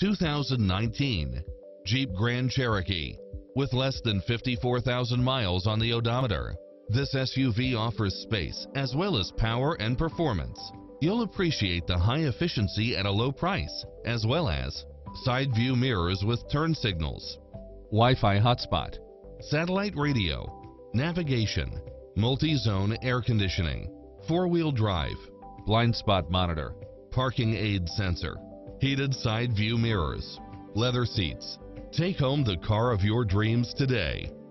2019 Jeep Grand Cherokee. With less than 54,000 miles on the odometer, this SUV offers space as well as power and performance. You'll appreciate the high efficiency at a low price, as well as side view mirrors with turn signals, Wi-Fi hotspot, satellite radio, navigation, multi-zone air conditioning, four-wheel drive, blind spot monitor, parking aid sensor, heated side view mirrors, leather seats. Take home the car of your dreams today.